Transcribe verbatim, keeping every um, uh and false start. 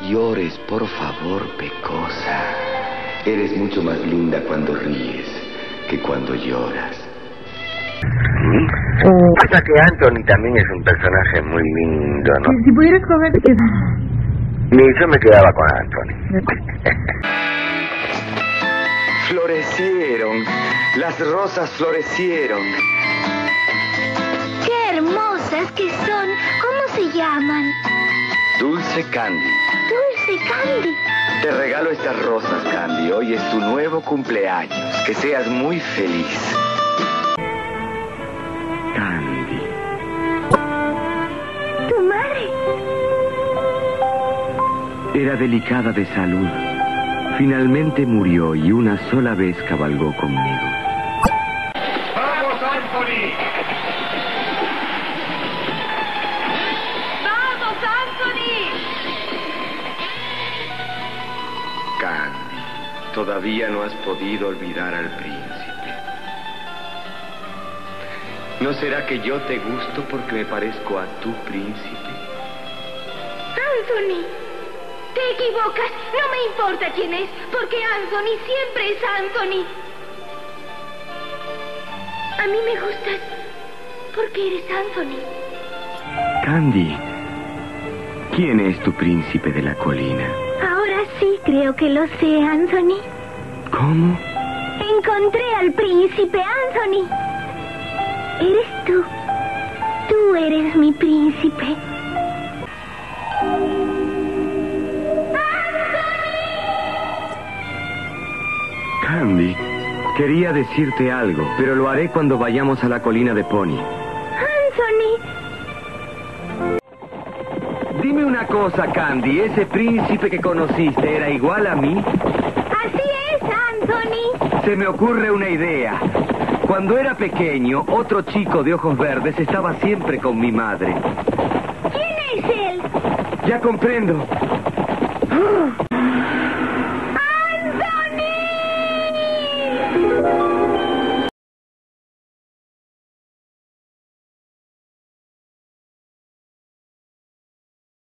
llores, por favor, Pecosa. Eres mucho más linda cuando ríes que cuando lloras. ¿Mm? Pasa que Anthony también es un personaje muy lindo, ¿no? Si pudiera escoger, ¿qué? Ni yo me quedaba con Anthony. Florecieron, las rosas florecieron. ¡Qué hermosas que son! ¿Cómo se llaman? Dulce Candy. Dulce Candy. Te regalo estas rosas, Candy. Hoy es tu nuevo cumpleaños. Que seas muy feliz. Candy. ¿Tu madre? Era delicada de salud. Finalmente murió y una sola vez cabalgó conmigo. ¡Vamos, Anthony! ¡Vamos, Anthony! Candy, todavía no has podido olvidar al príncipe. ¿No será que yo te gusto porque me parezco a tu príncipe? Anthony, te equivocas. No me importa quién es, porque Anthony siempre es Anthony. A mí me gustas porque eres Anthony. Candy, ¿quién es tu príncipe de la colina? Ahora sí creo que lo sé, Anthony. ¿Cómo? Encontré al príncipe, Anthony. Eres tú. Tú eres mi príncipe. Candy, quería decirte algo, pero lo haré cuando vayamos a la colina de Pony. Anthony. Dime una cosa, Candy, ¿ese príncipe que conociste era igual a mí? Así es, Anthony. Se me ocurre una idea. Cuando era pequeño, otro chico de ojos verdes estaba siempre con mi madre. ¿Quién es él? Ya comprendo.